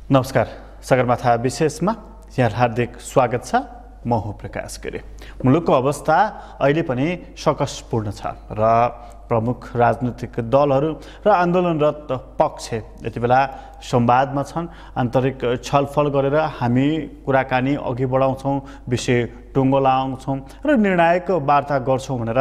नमस्कार सगरमाथा विशेषमा यहाँ हार्दिक स्वागत छ। म हो प्रकाश गरे। मुलुकको अवस्था अहिले पनि सकसपूर्ण छ र प्रमुख राजनीतिक दलहरू र आन्दोलनरत पक्ष यति बेला संवादमा छन्। आन्तरिक छलफल गरेर हामी कुराकानी अघि बढाउँछौँ, विषय टुङ्गो लाउँछौँ र निर्णायक वार्ता गर्छौँ भनेर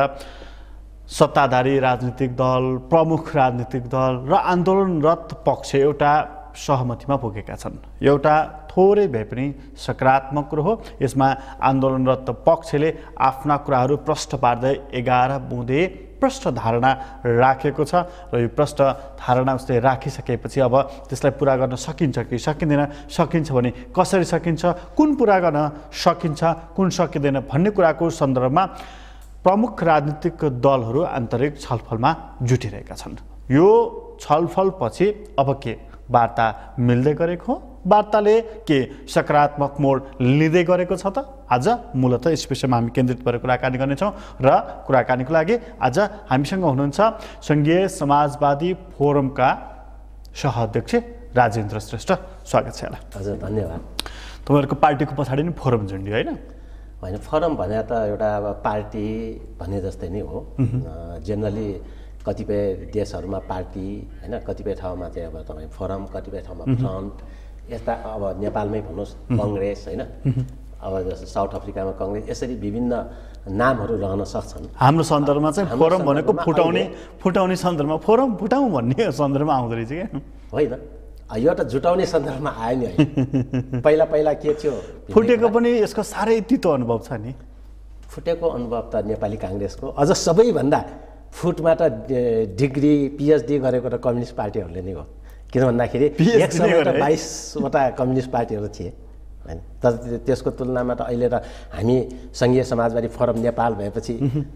सत्ताधारी राजनीतिक दल, प्रमुख राजनीतिक दल र आन्दोलनरत पक्ष एउटा सहमतिमा पुगेका छन्। एउटा थोरै भए पनि सकारात्मक कुरो हो। यसमा आन्दोलनरत पक्षले आफ्ना कुराहरू प्रष्ट पार्दै 11 बुँदे प्रष्ट धारणा राखेको छ र यो प्रष्ट धारणा उसले राखिसकेपछि अब त्यसलाई पुरा गर्न सकिन्छ कि सकिँदैन, सकिन्छ भने कसरी सकिन्छ, कुन पुरा गर्न सकिन्छ, कुन सकिँदैन भन्ने कुराको सन्दर्भमा प्रमुख राजनीतिक दलहरू आन्तरिक छलफलमा जुटिरहेका छन्। यो छलफलपछि अब के वार्ता मिल्दै गरेको हो? वार्ताले के सकारात्मक मोड लिँदै गरेको छ त? आज मूलतः यस विषयमा हामी केन्द्रित भएर कुराकानी गर्नेछौँ र कुराकानीको लागि आज हामीसँग हुनुहुन्छ सङ्घीय समाजवादी फोरमका सह-अध्यक्ष राजेन्द्र श्रेष्ठ। स्वागत छ यहाँलाई। हजुर, धन्यवाद। तपाईँहरूको पार्टीको पछाडि नै फोरम झुन्डियो होइन? होइन, फोरम भने त एउटा पार्टी भने जस्तै नै हो। जेनरली कतिपय देशहरूमा पार्टी होइन, कतिपय ठाउँमा चाहिँ अब तपाईँ फोरम, कतिपय ठाउँमा फ्रन्ट, यस्ता अब नेपालमै भन्नुहोस् कङ्ग्रेस होइन, अब जस्तो साउथ अफ्रिकामा कङ्ग्रेस, यसरी विभिन्न नामहरू रहन सक्छन्। हाम्रो सन्दर्भमा चाहिँ फोरम भनेको फुटाउने सन्दर्भमा फोरम फुटाउँ भन्ने सन्दर्भमा आउँदो रहेछ क्या? होइन, यो त जुटाउने सन्दर्भमा आयो नि होइन। पहिला के थियो? फुटेको पनि यसको साह्रै तितो अनुभव छ नि। फुटेको अनुभव त नेपाली काङ्ग्रेसको अझ सबैभन्दा फुटमा त डिग्री पिएचडी गरेको त कम्युनिस्ट पार्टीहरूले नै हो। किन भन्दाखेरि एक समय त 22वटा कम्युनिस्ट पार्टीहरू थिए होइन। तर त्यसको तुलनामा त अहिले त हामी सङ्घीय समाजवादी फोरम नेपाल भएपछि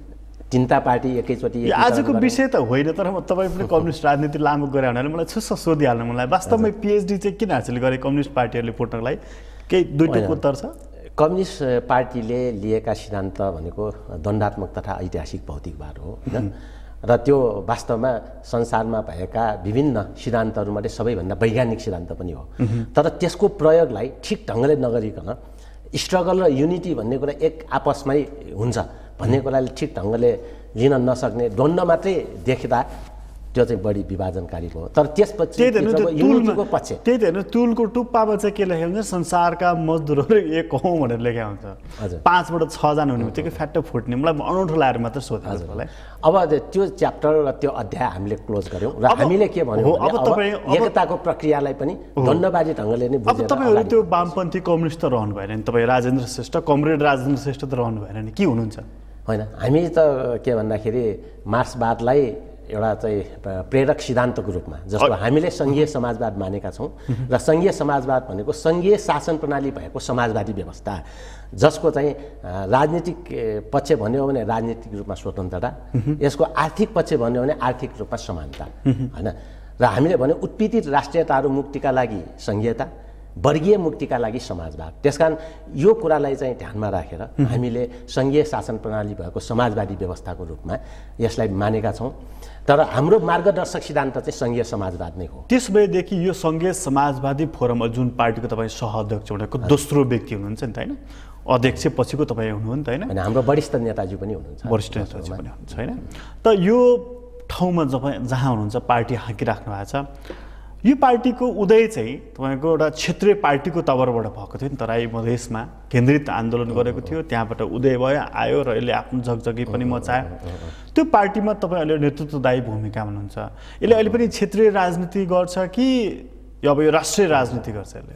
3टा पार्टी एकैचोटि। आजको विषय त होइन, तर तपाईँ पनि कम्युनिस्ट राजनीति लागू गरे भनेर मलाई छुस्स सोधिहाल्नु मलाई। वास्तवमा पिएचडी चाहिँ किन हासिल गरे कम्युनिस्ट पार्टीहरूले फुट्नको लागि? केही दुईटोको उत्तर छ? कम्युनिस्ट पार्टीले लिएका सिद्धान्त भनेको दण्डात्मक तथा ऐतिहासिक भौतिकवाद हो होइन। र त्यो वास्तवमा संसारमा भएका विभिन्न सिद्धान्तहरूमध्ये सबैभन्दा वैज्ञानिक सिद्धान्त पनि हो। तर त्यसको प्रयोगलाई ठिक ढङ्गले नगरिकन स्ट्रगल र युनिटी भन्ने कुरा एक आपसमै हुन्छ भन्ने कुराले ठिक ढङ्गले लिन नसक्ने द्वन्द्व मात्रै देख्दा त्यो चाहिँ बढी विभाजनकारी हो। तर त्यसपछि युनिटीको पक्ष त्यही त होइन, तुलको टुप्पामा चाहिँ के लेखेको हुन्छ? संसारका मजदुरहरू एक हौँ भनेर लेखेको हुन्छ। हजुर, 5बाट 6 जना हुने बित्तिकै फ्याट्ट फुट्ने। मलाई अनौठो लागेर मात्र सोधेको मलाई। अब त्यो च्याप्टर र त्यो अध्याय हामीले क्लोज गर्यौँ र हामीले के भन्यौँ अब तपाईँ एकताको प्रक्रियालाई पनि दण्डवादी ढङ्गले नै बुझेर। अब तपाईँहरू त्यो वामपन्थी कम्युनिस्ट त रहनु भएन नि? तपाईँ राजेन्द्र श्रेष्ठ, कमरेड राजेन्द्र श्रेष्ठ त रहनु भएन नि? के हुनुहुन्छ? होइन, हामी त के भन्दाखेरि मार्क्सवादलाई एउटा चाहिँ प्रेरक सिद्धान्तको रूपमा, जस्तो हामीले सङ्घीय समाजवाद मानेका छौँ र सङ्घीय समाजवाद भनेको सङ्घीय शासन प्रणाली भएको समाजवादी व्यवस्था, जसको चाहिँ राजनीतिक पक्ष भन्यो भने राजनीतिक रूपमा स्वतन्त्रता, यसको आर्थिक पक्ष भन्यो भने आर्थिक रूपमा समानता होइन। र हामीले भन्यो उत्पीडित राष्ट्रियताहरू मुक्तिका लागि सङ्घीयता, वर्गीय मुक्तिका लागि समाजवाद। त्यसकारण यो कुरालाई चाहिँ ध्यानमा राखेर हामीले सङ्घीय शासन प्रणाली भएको समाजवादी व्यवस्थाको रूपमा यसलाई मानेका छौँ। तर हाम्रो मार्गदर्शक सिद्धान्त चाहिँ सङ्घीय समाजवाद नै हो। त्यस भएदेखि यो सङ्घीय समाजवादी फोरम जुन पार्टीको तपाईँ सह-अध्यक्ष भनेको दोस्रो व्यक्ति हुनुहुन्छ नि त होइन? अध्यक्ष पछिको तपाईँ हुनुहुन्छ होइन? हाम्रो वरिष्ठ नेताजी पनि हुनुहुन्छ। वरिष्ठ नेताजी पनि हुनुहुन्छ होइन? त यो ठाउँमा जहाँ हुनुहुन्छ पार्टी हाँकिराख्नु भएको छ, यो पार्टीको उदय चाहिँ तपाईँको एउटा क्षेत्रीय पार्टीको तवरबाट भएको थियो नि। तराई मधेसमा केन्द्रित आन्दोलन गरेको थियो, त्यहाँबाट उदय भयो, आयो र यसले आफ्नो जगजगी पनि मचायो। त्यो पार्टीमा तपाईँ अहिले नेतृत्वदायी भूमिका हुनुहुन्छ। यसले अहिले पनि क्षेत्रीय राजनीति गर्छ कि अब यो राष्ट्रिय राजनीति गर्छ? यसले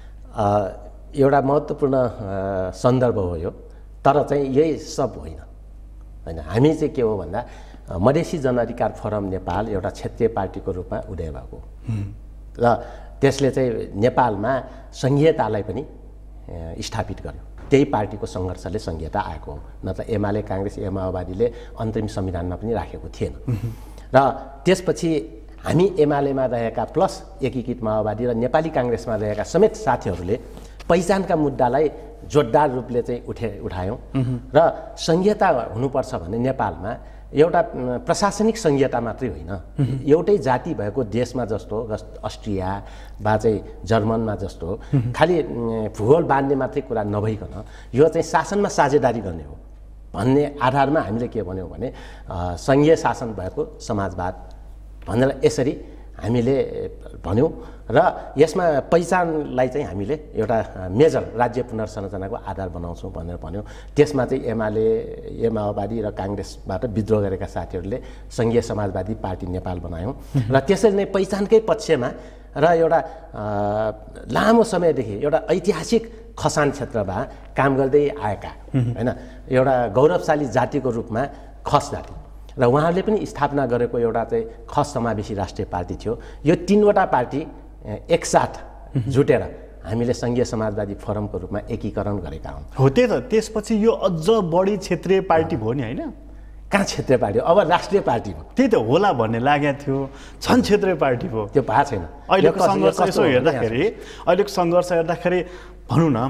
एउटा महत्त्वपूर्ण सन्दर्भ हो यो, तर चाहिँ यही सब होइन होइन। हामी चाहिँ के हो भन्दा मधेसी जनअधिकार फोरम नेपाल एउटा क्षेत्रीय पार्टीको रूपमा उदय भएको र त्यसले चाहिँ नेपालमा सङ्घीयतालाई पनि स्थापित गर्यो। त्यही पार्टीको सङ्घर्षले सङ्घीयता आएको हो, नत्र एमाले, काङ्ग्रेस, माओवादीले अन्तरिम संविधानमा पनि राखेको थिएन। र त्यसपछि हामी एमालेमा रहेका प्लस एकीकृत माओवादी र नेपाली काङ्ग्रेसमा रहेका समेत साथीहरूले पहिचानका मुद्दालाई जोरदार रूपले चाहिँ उठायौँ र सङ्घीयता हुनुपर्छ भने नेपालमा एउटा प्रशासनिक संहिता मात्रै होइन, एउटै जाति भएको देशमा जस्तो अस्ट्रिया वा चाहिँ जर्मनमा जस्तो खालि भूगोल बाँध्ने मात्रै कुरा नभइकन यो चाहिँ शासनमा साझेदारी गर्ने हो भन्ने आधारमा हामीले के भन्यौँ भने सङ्घीय शासन भएको समाजवाद भनेर यसरी हामीले भन्यौँ र यसमा पहिचानलाई चाहिँ हामीले एउटा मेजर राज्य पुनर्संरचनाको आधार बनाउँछौँ भनेर भन्यौँ। त्यसमा चाहिँ माओवादी र काङ्ग्रेसबाट विद्रोह गरेका साथीहरूले सङ्घीय समाजवादी पार्टी नेपाल बनायौँ र त्यसरी नै पहिचानकै पक्षमा र एउटा लामो समयदेखि एउटा ऐतिहासिक खसान क्षेत्रमा काम गर्दै आएका हैन एउटा गौरवशाली जातिको रूपमा खस जाति र उहाँहरूले पनि स्थापना गरेको एउटा चाहिँ खस समावेशी राष्ट्रिय पार्टी थियो। यो 3वटा पार्टी एकसाथ जुटेर हामीले सङ्घीय समाजवादी फोरमको रूपमा एकीकरण गरेका हुन्। हो त्यही त, त्यसपछि यो अझ बढी क्षेत्रीय पार्टी भयो नि, होइन? कहाँ क्षेत्रीय पार्टी हो, अब राष्ट्रिय पार्टी भयो। त्यही त होला भन्ने लागेको थियो, छन् क्षेत्रीय पार्टी भयो, त्यो भएको छैन। अहिलेको सङ्घर्ष यसो हेर्दाखेरि, अहिलेको सङ्घर्ष हेर्दाखेरि भनौँ न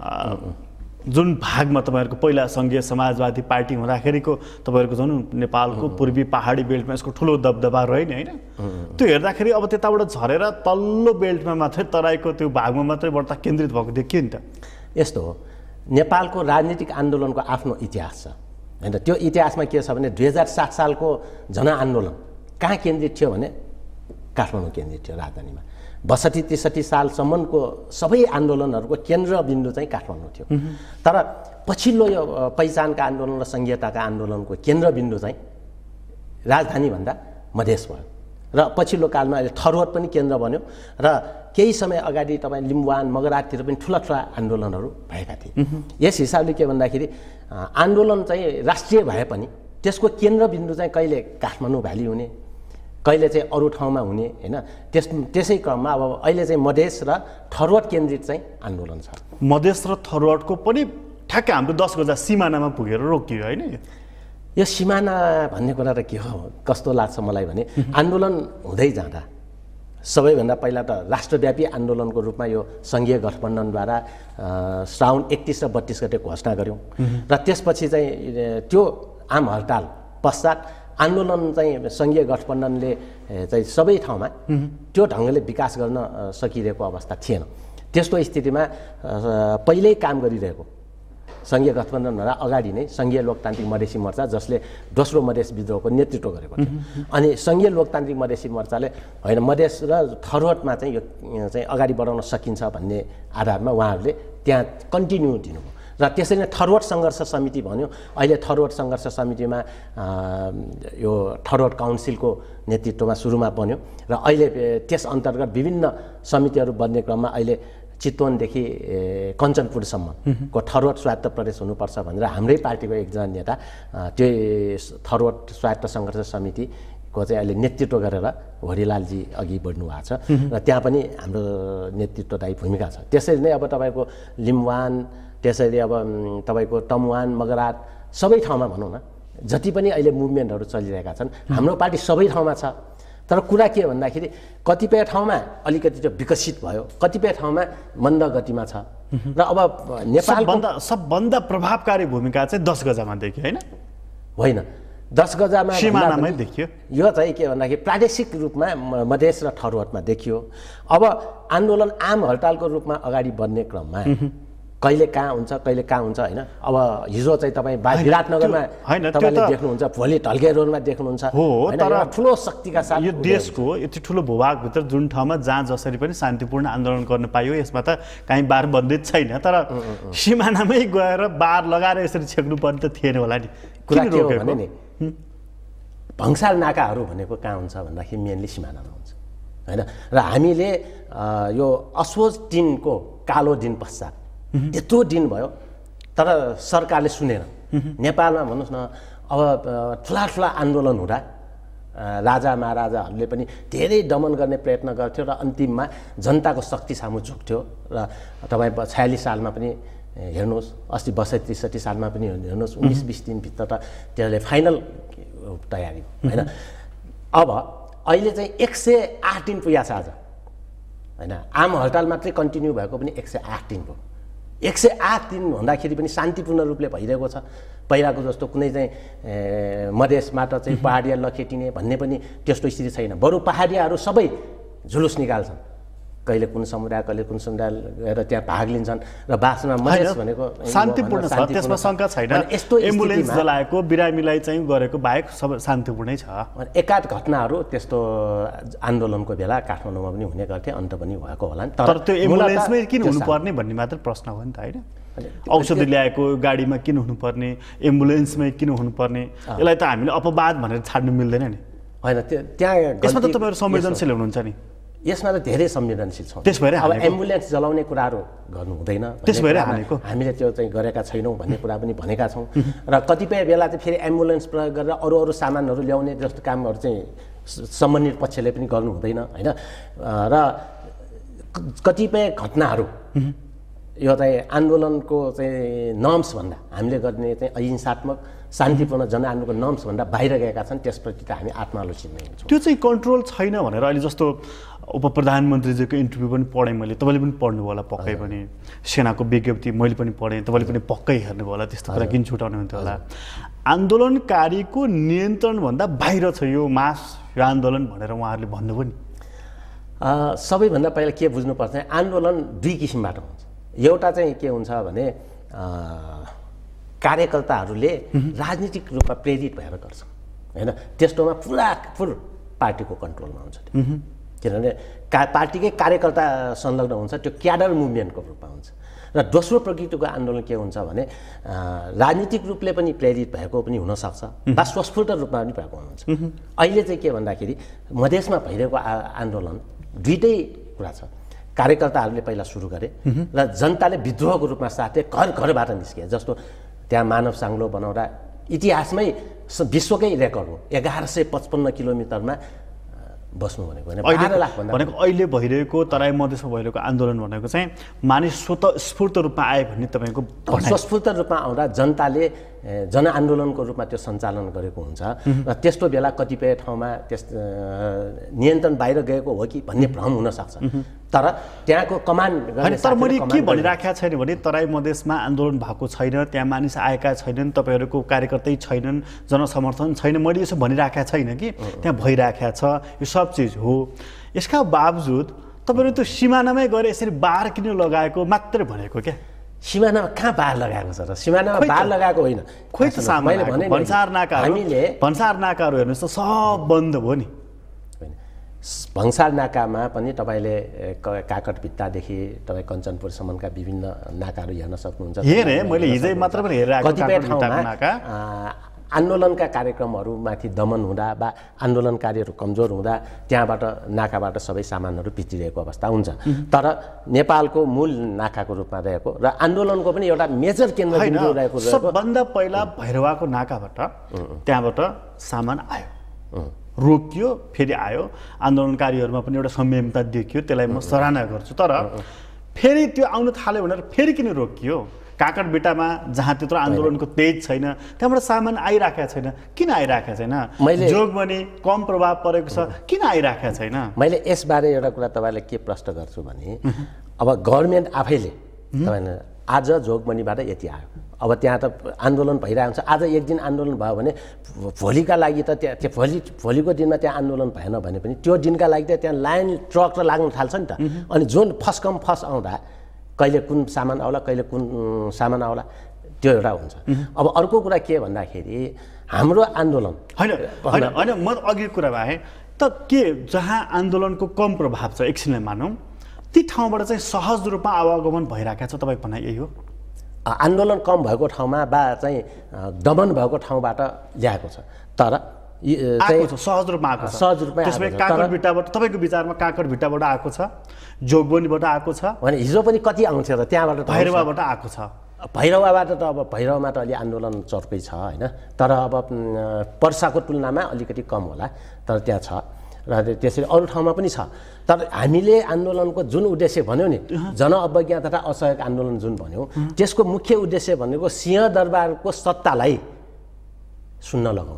जुन भागमा तपाईँहरूको पहिला सङ्घीय समाजवादी पार्टी हुँदाखेरिको तपाईँहरूको जुन नेपालको पूर्वी पहाडी बेल्टमा यसको ठुलो दबदबा रह्यो नि, होइन? त्यो हेर्दाखेरि अब त्यताबाट झरेर तल्लो बेल्टमा मात्रै तराईको त्यो भागमा मात्रै बढ्ता केन्द्रित भएको देखियो नि त। यस्तो हो, नेपालको राजनीतिक आन्दोलनको आफ्नो इतिहास छ होइन। त्यो इतिहासमा के छ भने 2007 सालको जनआन्दोलन कहाँ केन्द्रित थियो भने काठमाडौँ केन्द्रित थियो, राजधानीमा। 62-63 सालसम्मको सबै आन्दोलनहरूको केन्द्रबिन्दु चाहिँ काठमाडौँ थियो। तर पछिल्लो यो पहिचानका आन्दोलन र संहिताका आन्दोलनको केन्द्रबिन्दु चाहिँ राजधानीभन्दा मधेस भयो र पछिल्लो कालमा अहिले थरवट पनि केन्द्र बन्यो र केही समय अगाडि तपाईँ लिम्बुवान मगराततिर पनि ठुला आन्दोलनहरू भएका थिए। यस हिसाबले के भन्दाखेरि आन्दोलन चाहिँ राष्ट्रिय भए पनि त्यसको केन्द्रबिन्दु चाहिँ कहिले काठमाडौँ भ्याली हुने, कहिले चाहिँ अरू ठाउँमा हुने होइन। त्यसै क्रममा अब अहिले चाहिँ मधेस र थरवट केन्द्रित चाहिँ आन्दोलन छ। मधेस र थरवटको पनि ठ्याक्कै हाम्रो 10 गजा सिमानामा पुगेर रोकियो, होइन? यो सिमाना भन्ने कुरा त के हो, कस्तो लाग्छ मलाई भने आन्दोलन हुँदै जाँदा सबैभन्दा पहिला त राष्ट्रव्यापी आन्दोलनको रूपमा यो सङ्घीय गठबन्धनद्वारा श्रावण 31 र 32 गते घोषणा गऱ्यौँ र त्यसपछि चाहिँ त्यो आम हडताल पश्चात आन्दोलन चाहिँ सङ्घीय गठबन्धनले चाहिँ सबै ठाउँमा त्यो ढङ्गले विकास गर्न सकिरहेको अवस्था थिएन। त्यस्तो स्थितिमा पहिल्यै काम गरिरहेको सङ्घीय गठबन्धनभन्दा अगाडि नै सङ्घीय लोकतान्त्रिक मधेसी मोर्चा, जसले दोस्रो मधेस विद्रोहको नेतृत्व गरेको थियो, अनि सङ्घीय लोकतान्त्रिक मधेसी मोर्चाले होइन मधेस र थरवटमा चाहिँ यो चाहिँ अगाडि बढाउन सकिन्छ भन्ने आधारमा उहाँहरूले त्यहाँ कन्टिन्यू दिनुभयो र त्यसरी नै थरवट सङ्घर्ष समिति भन्यो। अहिले थरवट सङ्घर्ष समितिमा यो थरवट काउन्सिलको नेतृत्वमा सुरुमा बन्यो र अहिले त्यस अन्तर्गत विभिन्न समितिहरू बन्ने क्रममा अहिले चितवनदेखि कञ्चनपुरसम्मको थरवट स्वायत्त प्रदेश हुनुपर्छ भनेर हाम्रै पार्टीको एकजना नेता त्यो थरवट स्वायत्त सङ्घर्ष समितिको चाहिँ अहिले नेतृत्व गरेर हरिलालजी अघि बढ्नु भएको छ र त्यहाँ पनि हाम्रो नेतृत्वदायी भूमिका छ। त्यसरी नै अब तपाईँको लिम्बुवान, त्यसरी अब तपाईँको तमुवान मगरात सबै ठाउँमा भनौँ न जति पनि अहिले मुभमेन्टहरू चलिरहेका छन् हाम्रो पार्टी सबै ठाउँमा छ। तर कुरा के भन्दाखेरि कतिपय ठाउँमा अलिकति त्यो विकसित भयो, कतिपय ठाउँमा मन्द गतिमा छ र अब नेपालको सबभन्दा प्रभावकारी भूमिका चाहिँ 10 गजामा देखियो, होइन 10 गजामा सिमानामै देखियो। यो चाहिँ के भन्दाखेरि प्रादेशिक रूपमा मधेस र थरवटमा देखियो। अब आन्दोलन आम हडतालको रूपमा अगाडि बढ्ने क्रममा कहिले कहाँ हुन्छ कहिले कहाँ हुन्छ होइन। अब हिजो चाहिँ तपाईँ विराटनगरमा तपाईँले देख्नुहुन्छ, भोलि ढल्के रोडमा देख्नुहुन्छ तर ठुलो शक्तिका साथ यो देशको यति ठुलो भूभागभित्र जुन ठाउँमा जहाँ जसरी पनि शान्तिपूर्ण आन्दोलन गर्न पाइयो यसमा त कहीँ बार बन्दित छैन, तर सिमानामै गएर बार लगाएर यसरी छेक्नु पर्ने त थिएन होला नि। कुरा के हो भने नि भङ्साल नाकाहरू भनेको कहाँ हुन्छ भन्दाखेरि मेनली सिमानामा हुन्छ होइन। र हामीले यो असोज दिनको कालो दिन पश्चात यत्रो दिन भयो तर सरकारले सुनेन। नेपालमा भन्नुहोस् न अब ठुला आन्दोलन हुँदा राजा महाराजाहरूले पनि धेरै दमन गर्ने प्रयत्न गर्थ्यो र अन्तिममा जनताको शक्ति सामु झुक्थ्यो। र तपाईँ 46 सालमा पनि हेर्नुहोस्, अस्ति 62-63 सालमा पनि हेर्नुहोस्, 19-20 दिनभित्र त त्यसले फाइनल तयारी होइन। अब अहिले चाहिँ 108 दिन पुगेको छ आज होइन। आम हडताल मात्रै कन्टिन्यू भएको पनि 108 दिन भयो। 108 दिन हुँदाखेरि पनि शान्तिपूर्ण रूपले भइरहेको छ। पहिलाको जस्तो कुनै चाहिँ मधेसबाट चाहिँ पहाडिया लखेटिने भन्ने पनि त्यस्तो स्थिति छैन। बरु पहाडियाहरू सबै जुलुस निकाल्छन्, कहिले कुन समुदाय कहिले कुन समुदाय गएर त्यहाँ भाग लिन्छन् र वास्तवमा मधेस भनेको शान्तिपूर्ण छ, त्यसमा शङ्का छैन। यस्तो एम्बुलेन्स जलाएको बिरामीलाई चाहिँ गरेको बाहेक सबै शान्तिपूर्णै छ। एकाध घटनाहरू त्यस्तो आन्दोलनको बेला काठमाडौँमा पनि हुने गर्थे, अन्त पनि भएको होला। तर त्यो एम्बुलेन्समै किन हुनुपर्ने भन्ने मात्र प्रश्न हो नि त होइन। औषधि ल्याएको गाडीमा किन हुनुपर्ने, एम्बुलेन्समै किन हुनुपर्ने, यसलाई त हामीले अपवाद भनेर छाड्नु मिल्दैन नि। होइन त्यहाँ यसमा त तपाईँहरू संवेदनशील हुनुहुन्छ नि। यसमा त धेरै संवेदनशील छौँ। त्यस भएर अब एम्बुलेन्स जलाउने कुराहरू गर्नु हुँदैन, त्यस भएर हामीले त्यो चाहिँ गरेका छैनौँ भन्ने कुरा पनि भनेका छौँ। र कतिपय बेला चाहिँ फेरि एम्बुलेन्स प्रयोग गरेर अरू अरू सामानहरू ल्याउने जस्तो कामहरू चाहिँ सम्बन्धित पक्षले पनि गर्नु हुँदैन होइन। र कतिपय घटनाहरू यो चाहिँ आन्दोलनको चाहिँ नर्म्सभन्दा हामीले गर्ने चाहिँ अहिंसात्मक शान्तिपूर्ण जनआन्दोलनको नर्म्सभन्दा बाहिर गएका छन्, त्यसप्रति त हामी आत्मालोचित नै हुन्छौँ। त्यो चाहिँ कन्ट्रोल छैन भनेर अहिले जस्तो उप प्रधानमन्त्रीजीको इन्टरभ्यू पनि पढेँ मैले, तपाईँले पनि पढ्नुभयो होला पक्कै पनि, सेनाको विज्ञप्ति मैले पनि पढेँ, तपाईँले पनि पक्कै हेर्नुभयो होला, त्यस्तो कुरा किन छुटाउनु हुन्थ्यो होला। आन्दोलनकारीको नियन्त्रणभन्दा बाहिर छ यो मास, यो आन्दोलन भनेर उहाँहरूले भन्नुभयो नि। सबैभन्दा पहिला के बुझ्नुपर्छ, आन्दोलन दुई किसिमबाट हुन्छ। एउटा चाहिँ के हुन्छ भने कार्यकर्ताहरूले राजनीतिक रूपमा प्रेरित भएर गर्छन् होइन, त्यस्तोमा पुरापुर पार्टीको कन्ट्रोलमा हुन्छ। किनभने पार्टीकै कार्यकर्ता संलग्न हुन्छ, त्यो क्याडर मुभमेन्टको रूपमा हुन्छ। र दोस्रो प्रकृतिको आन्दोलन के हुन्छ भने राजनीतिक रूपले पनि प्रेरित भएको पनि हुनसक्छ वा स्वस्फूर्त रूपमा पनि भएको हुन्छ। अहिले चाहिँ के भन्दाखेरि मधेसमा भइरहेको आन्दोलन दुईटै कुरा छ। कार्यकर्ताहरूले पहिला सुरु गरे र जनताले विद्रोहको रूपमा साथे घर घरबाट निस्के। जस्तो त्यहाँ मानव साङ्लो बनाउँदा इतिहासमै विश्वकै रेकर्ड हो, 1155 किलोमिटरमा बस्नु भनेको होइन, 12 लाख भन्दा भनेको अहिले भइरहेको तराई मधेसमा भइरहेको आन्दोलन भनेको चाहिँ मानिस स्वतस्फूर्त रूपमा आए भन्ने तपाईँको स्वस्फूर्त रूपमा आउँदा जनताले जनआन्दोलनको रूपमा त्यो सञ्चालन गरेको हुन्छ। र त्यस्तो बेला कतिपय ठाउँमा नियन्त्रण बाहिर गएको हो कि भन्ने भ्रम हुनसक्छ। तर त्यहाँको कमान्ड गर्ने तर मैले के भनिराखेको छैन भने तराई मधेसमा आन्दोलन भएको छैन, त्यहाँ मानिस आएका छैनन्, तपाईँहरूको कार्यकर्तै छैनन्, जनसमर्थन छैन, मैले यसो भनिराखेको छैन कि त्यहाँ भइराखेको छ, यो सब चिज हो। यसका बावजुद तपाईँहरू त्यो सिमानामै गएर यसरी बार किन लगाएको मात्रै भनेको क्या। सिमानामा कहाँ बार लगाएको छ र? सिमानामा बार लगाएको होइन, खोइ त मैले भने भन्सार नाकाहरू हेर्नुहोस् त सब बन्द भयो नि। भन्सार नाकामा पनि तपाईँले काकटभित्तादेखि तपाईँ कञ्चनपुरसम्मका विभिन्न नाकाहरू हेर्न सक्नुहुन्छ। हेरेँ मैले हिजै मात्र पनि हेरेर आएको। कतिपय ठाउँमा आन्दोलनका कार्यक्रमहरूमाथि दमन हुँदा वा आन्दोलनकारीहरू कमजोर हुँदा त्यहाँबाट नाकाबाट सबै सामानहरू भित्रिरहेको अवस्था हुन्छ। तर नेपालको मूल नाकाको रूपमा रहेको र आन्दोलनको पनि एउटा मेजर केन्द्रबिन्दु रहेको सबभन्दा पहिला भैरवाको नाकाबाट त्यहाँबाट सामान आयो, रोकियो, फेरि आयो। आन्दोलनकारीहरूमा पनि एउटा संयमता देखियो, त्यसलाई म सराहना गर्छु। तर फेरि त्यो आउन थाल्यो भनेर फेरि किन रोकियो? काकटभिट्टामा जहाँ त्यत्रो आन्दोलनको तेज छैन त्यहाँबाट सामान आइराखेको छैन, किन आइराखेको छैन? जोगबनी कम प्रभाव परेको छ, किन आइराखेको छैन? मैले यसबारे एउटा कुरा तपाईँलाई के प्रश्न गर्छु भने अब गभर्मेन्ट आफैले तपाईँले आज जोगबनीबाट यति आयो, अब त्यहाँ त आन्दोलन भइरहेको हुन्छ, आज एक दिन आन्दोलन भयो भने भोलिका लागि त त्यो भोलिको दिनमा त्यहाँ आन्दोलन भएन भने पनि त्यो दिनका लागि त त्यहाँ लाइन ट्रक र लाग्न थाल्छ नि त। अनि जुन फर्स्ट कम फर्स्ट आउँदा कहिले कुन सामान आउला कहिले कुन सामान आउला त्यो एउटा हुन्छ। अब अर्को कुरा के भन्दाखेरि हाम्रो आन्दोलन होइन म अघि कुरा भए त के जहाँ आन्दोलनको कम प्रभाव छ एकछिनलाई मानौँ ती ठाउँबाट चाहिँ सहज रूपमा आवागमन भइरहेको छ, तपाईँको भनाइ यही हो? आन्दोलन कम भएको ठाउँमा वा चाहिँ दमन भएको ठाउँबाट ल्याएको छ, तर सहज रूपमा आएको छ। सहज रूपमा त्यसमै काकटभिट्टाबाट तपाईँको विचारमा काकटभिट्टाबाट आएको छ, जोगबनीबाट आएको छ भने हिजो पनि कति आउँथ्यो त? त्यहाँबाट भैरवाबाट आएको छ। भैरवाबाट त अब भैरवमा त अलि आन्दोलन चर्कै छ होइन, तर अब पर्साको तुलनामा अलिकति कम होला, तर त्यहाँ छ। र त्यसरी अरू ठाउँमा पनि छ। तर हामीले आन्दोलनको जुन उद्देश्य भन्यो नि, जनअवज्ञा तथा असहयोग आन्दोलन जुन भन्यो, त्यसको मुख्य उद्देश्य भनेको सिंहदरबारको सत्तालाई सुन्न लगाउने हो।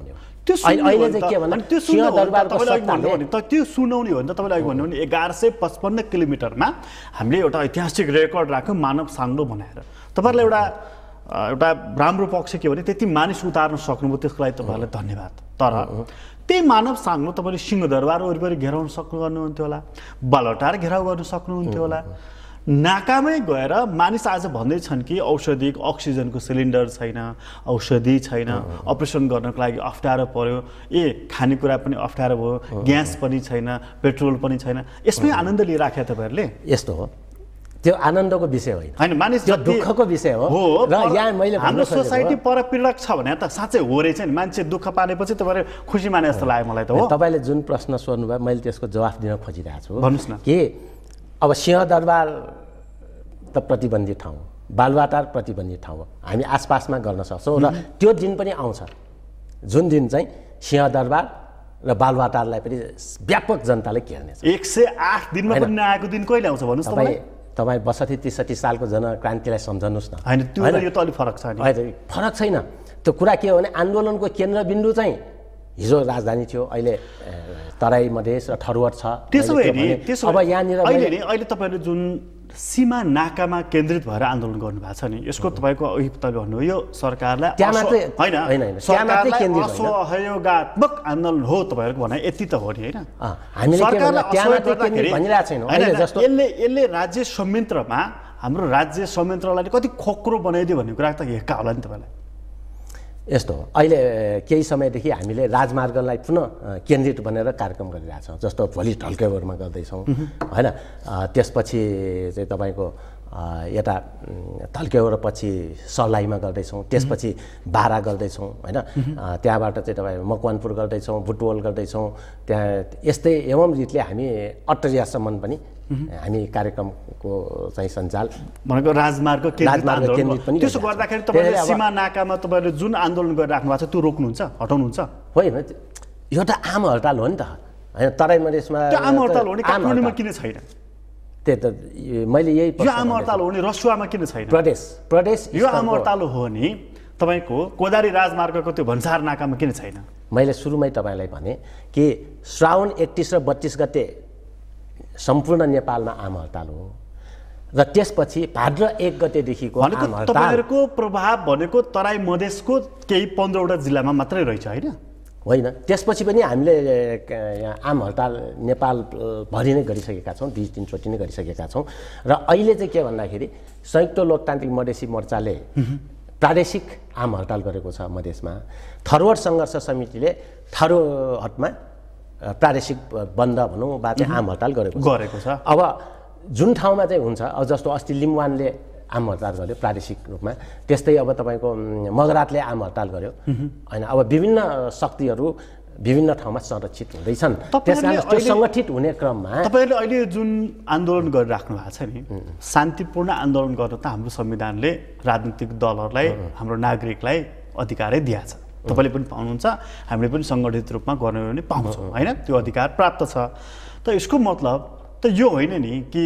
त्यो अहिले चाहिँ के भन्दा त्यो सिंहदरबारको त्यो सुनाउने हो नि त। तपाईँले अघि भन्नु भने 1155 किलोमिटरमा हामीले एउटा ऐतिहासिक रेकर्ड राख्यो मानव साङ्लो बनाएर। तपाईँहरूलाई एउटा राम्रो पक्ष के भने त्यति मानिस उतार्न सक्नुभयो, त्यसको लागि तपाईँहरूलाई धन्यवाद। तर त्यही मानव साङ्लो तपाईँले सिंहदरबार वरिपरि घेराउन सक्नुहुन्थ्यो होला, बालुवाटार घेराउ गर्न सक्नुहुन्थ्यो होला। नाकामै गएर मानिस आज भन्दैछन् कि औषधि अक्सिजनको सिलिन्डर छैन, औषधि छैन, अपरेसन गर्नको लागि अप्ठ्यारो पर्यो, खानेकुरा पनि अप्ठ्यारो भयो, ग्यास पनि छैन, पेट्रोल पनि छैन। यसमै आनन्द लिइराखे तपाईँहरूले? यस्तो हो, त्यो आनन्दको विषय होइन, मानिस दुःखको विषय हो। र यहाँ मैले हाम्रो सोसाइटी परपीडक छ भने त साँच्चै हो रहेछ नि। मान्छे दुःख पालेपछि तपाईँले खुसी माने जस्तो लाग्यो मलाई त। हो, तपाईँले जुन प्रश्न सोध्नुभयो मैले त्यसको जवाफ दिन खोजिरहेको छु। भन्नुहोस् न। के अब सिंहदरबार त प्रतिबन्धित ठाउँ, बालुवाटार प्रतिबन्धित ठाउँ हो, हामी आसपासमा गर्न सक्छौँ। र त्यो दिन पनि आउँछ जुन दिन चाहिँ सिंहदरबार र बालुवाटारलाई पनि व्यापक जनताले घेर्नेछ। 108 दिनमा पनि नआएको दिन कहिले आउँछ भन्नुहोस् तपाईँ? तपाईँ 62-63 सालको जनक्रान्तिलाई सम्झनुहोस् न। होइन, त्यो यो त अलिक फरक छ नि। फरक छैन। त्यो कुरा के हो भने आन्दोलनको केन्द्रबिन्दु चाहिँ हिजो राजधानी थियो, अहिले तराई मधेस र थरुवाट छ। त्यसो भए अब यहाँनिर अहिले तपाईँले जुन सीमा नाकामा केन्द्रित भएर आन्दोलन गर्नुभएको छ नि, यसको तपाईँको अघि तपाईँले भन्नुभयो यो सरकारलाई असहयोगात्मक आन्दोलन हो तपाईँहरूको भनाइ यति त हो नि होइन? यसले राज्य संयन्त्रमा हाम्रो राज्य संयन्त्रलाई कति खोक्रो बनाइदियो भन्ने कुरा त हेक्का होला नि तपाईँलाई। यस्तो हो, अहिले केही समयदेखि हामीले राजमार्गलाई पुनः केन्द्रित बनेर कार्यक्रम गरिरहेछौँ। जस्तो भोलि ढल्केवरमा गर्दैछौँ होइन, त्यसपछि चाहिँ तपाईँको यता ढल्केवरपछि सर्लाहीमा गर्दैछौँ, त्यसपछि बारा गर्दैछौँ होइन, त्यहाँबाट चाहिँ तपाईँ मकवानपुर गर्दैछौँ, बुटवल गर्दैछौँ। त्यहाँ यस्तै एवं रीतिले हामी अट्टरियासम्म पनि हामी कार्यक्रमको चाहिँ सञ्चाल भनेको राजमार्ग केन्द्रित पनि। त्यसो गर्दाखेरि तपाईँले सीमा नाकामा तपाईँले जुन आन्दोलन गरिराख्नु भएको छ त्यो रोक्नुहुन्छ, हटाउनुहुन्छ? होइन, यो त आम हडताल हो नि त होइन। तराई मधेसमा आम हडताल हो नि, काठमाडौँमा किन छैन? त्यही त मैले यही यो आम हडताल हो नि, रसुवामा किन छैन? प्रदेश यो आम हडताल हो नि, तपाईँको कोदारी राजमार्गको त्यो भन्सार नाकामा किन छैन? मैले सुरुमै तपाईँलाई भने कि श्रावण 31 र 32 गते सम्पूर्ण नेपालमा आम हडताल हो र त्यसपछि भाद्र 1 गतेदेखिको आम हडताल। तपाईँहरूको प्रभाव भनेको तराई मधेसको केही 15वटा जिल्लामा मात्रै रहेछ होइन? होइन, त्यसपछि पनि हामीले यहाँ आम हडताल नेपालभरि नै गरिसकेका छौँ, 2-3 चोटि नै गरिसकेका छौँ। र अहिले चाहिँ के भन्दाखेरि संयुक्त लोकतान्त्रिक मधेसी मोर्चाले प्रादेशिक आम हडताल गरेको छ मधेसमा। थरुवाट सङ्घर्ष समितिले थरुवाटमा प्रादेशिक बन्द भनौँ वा चाहिँ आम हडताल गरेको छ। अब जुन ठाउँमा चाहिँ हुन्छ, अब जस्तो अस्ति लिम्बुवानले आम हडताल गर्यो प्रादेशिक रूपमा, त्यस्तै अब तपाईँको मगरातले आम हडताल गर्यो होइन। अब विभिन्न शक्तिहरू विभिन्न ठाउँमा संरक्षित हुँदैछन्, त्यसकारण त्यो सङ्गठित हुने क्रममा तपाईँहरूले अहिले जुन आन्दोलन गरिराख्नु भएको छ नि, शान्तिपूर्ण आन्दोलन गर्न त हाम्रो संविधानले राजनीतिक दलहरूलाई हाम्रो नागरिकलाई अधिकारै दिएको छ। तपाईँले पनि पाउनुहुन्छ, हामीले पनि सङ्गठित रूपमा गर्ने भने पाउँछौँ होइन, त्यो अधिकार प्राप्त छ। त यसको मतलब त यो होइन नि कि